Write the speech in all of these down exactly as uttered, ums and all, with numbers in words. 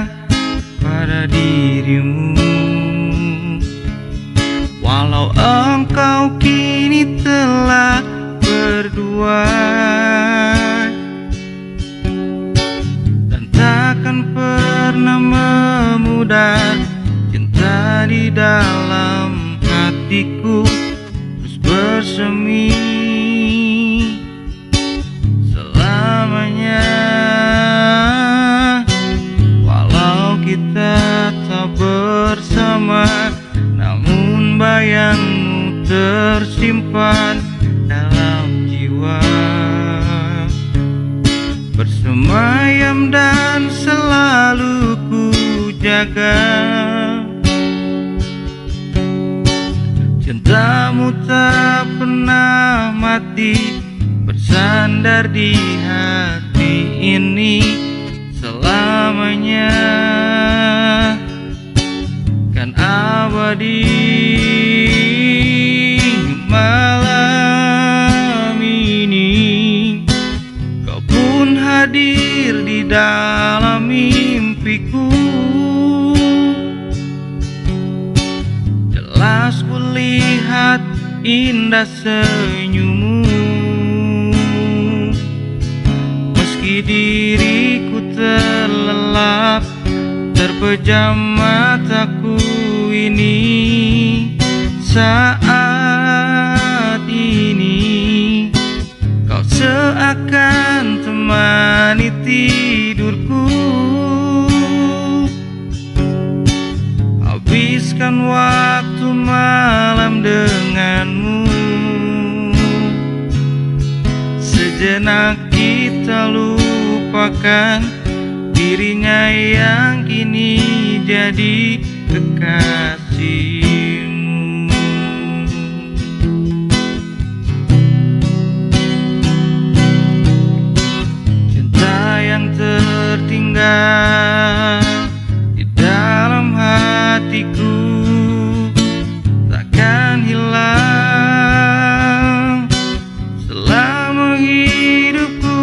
pada dirimu. Walau engkau kini telah berdua dan takkan pernah memudar, cinta di dalam hatiku terus bersemi selamanya. Walau kita tak bersama, namun bayangmu tersimpan dalam jiwa, bersemayam dan selalu ku jaga. Cintamu tak pernah mati, bersandar di hati ini selamanya, kan abadi. Malam ini kau pun hadir di dalam mimpiku, jelas ku lihat indah senyummu, meski diriku terlelap, terpejam mataku ini. Saat ini kau seakan temani tidurku, habiskan waktu malam denganmu. Sejenak kita lupakan dirinya yang kini jadi kekasihmu. Cinta yang tertinggal di dalam hatiku takkan hilang selama hidupku.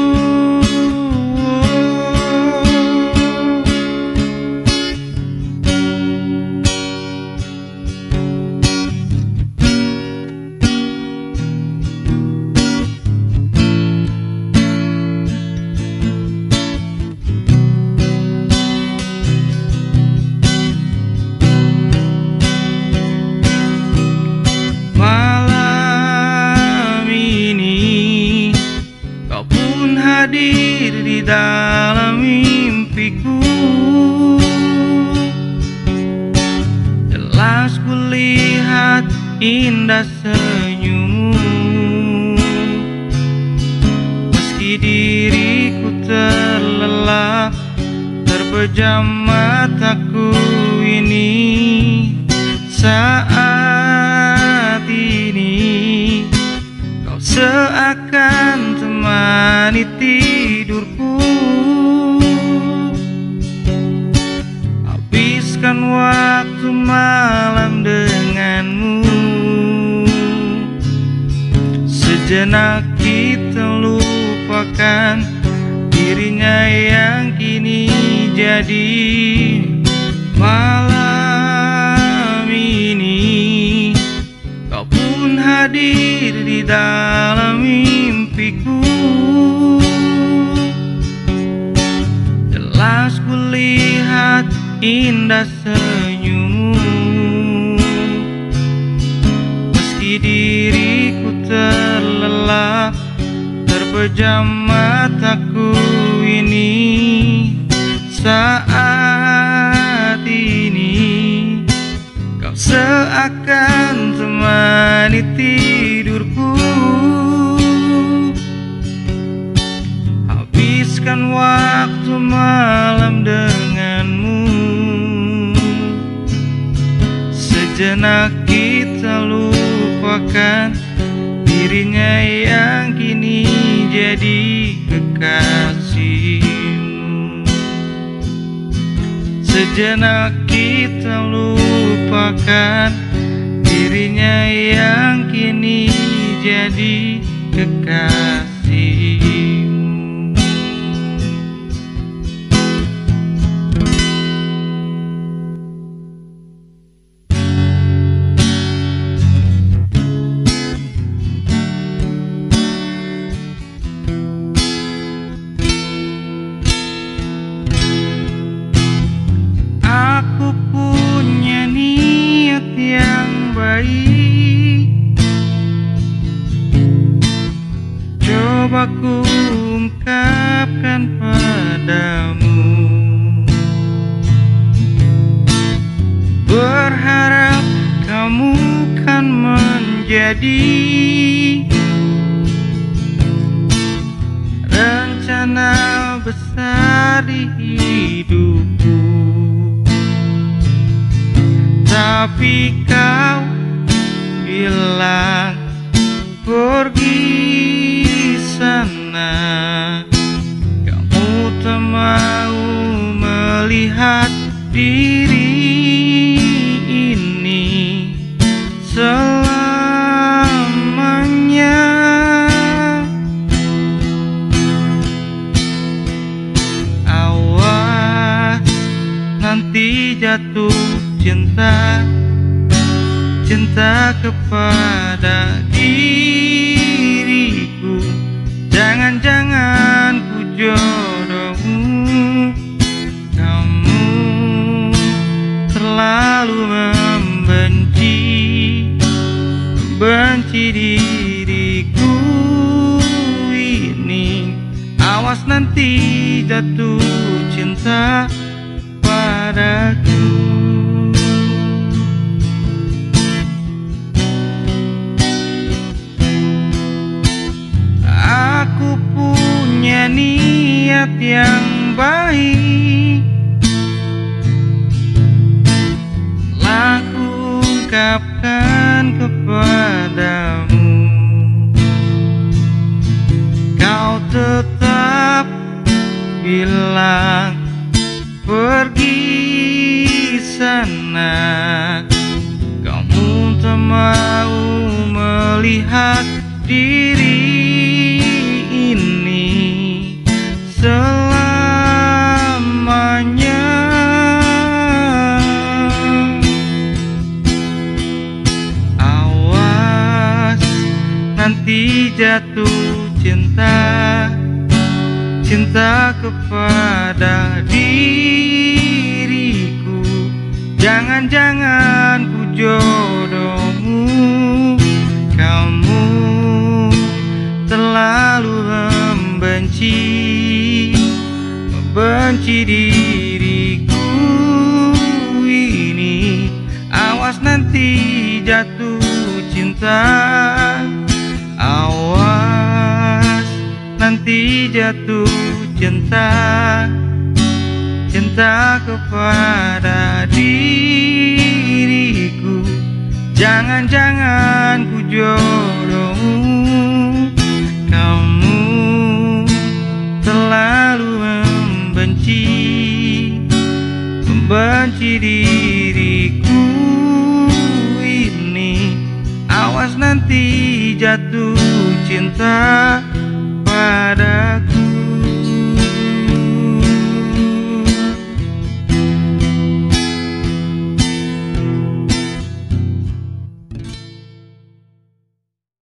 Hadir di dalam mimpiku, jelas ku lihat indah senyummu, meski diriku terlelap, terpejam mataku ini. Saat ini kau seakan temani tidurku, habiskan waktu malam denganmu. Sejenak kita lupakan dirinya yang kini jadi. Malam ini kau pun hadir di dalam mimpiku, jelas ku lihat indah senyummu, meski diriku terlelap, terpejam mataku ini. Saat ini kau seakan temani tidurku, habiskan waktu malam denganmu. Sejenak kita lupakan dirinya yang kini jadi kekasihmu. Sejenak kita lupakan dirinya yang kini jadi kekasihmu. jadi rencana besar di hidupku. Tapi kau bilang pergi sana, kamu tak mau melihat diri ini selamanya. Awas nanti jatuh cinta, cinta kepada diriku. Jangan-jangan ku jodohmu, kamu terlalu membenci, membenci diriku ini. Awas nanti jatuh cinta padaku. Aku punya niat yang baik, telah ku ungkapkan kepadamu. Kau tetap bilang pergi sana, kamu tak mau melihat diri ini selamanya. Awas nanti jatuh cinta, cinta kepada diriku. Jangan-jangan ku jodohmu, kamu terlalu membenci, membenci diriku ini. Awas nanti jatuh cinta, awas nanti jatuh cinta, cinta kepada diriku. Jangan-jangan ku jodohmu, kamu terlalu membenci, membenci diriku ini. Awas nanti jatuh cinta pada